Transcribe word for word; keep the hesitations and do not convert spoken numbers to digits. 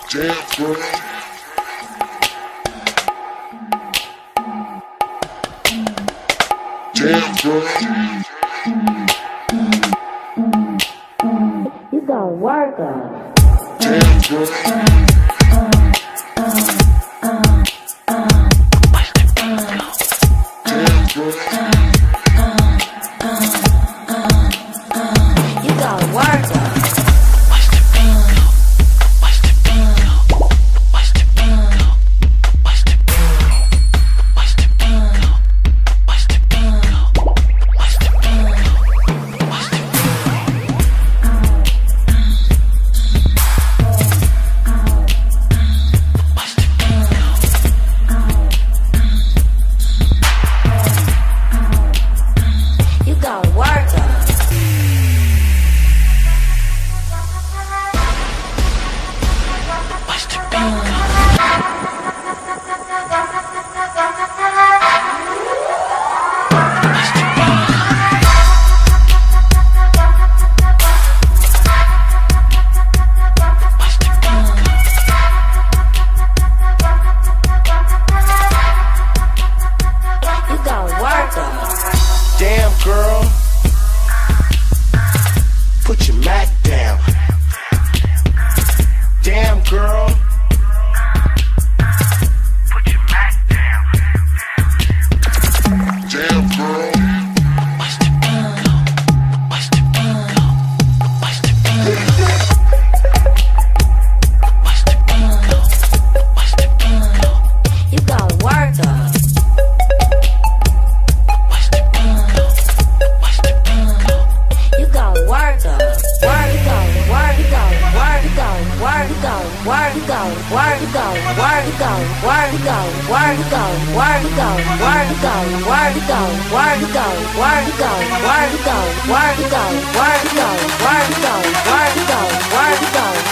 Damn girl. Damn girl. You gon' work up. Damn girl. Damn girl. You gon' work up. Damn girl, put your Mac down. Damn girl, put your Mac down. Damn girl, what's the bingo? What's the bingo? What's the bingo? What's the bingo? What's the bingo? You gon' work up. Work, you go, work, you go, work, you go, work, you go, work, you go, work, you go, work, you go, work, you go, work, you go, work, you go, work, you go, work, you go, work, you go, work, you go, work, you go, work, you go, work, you go.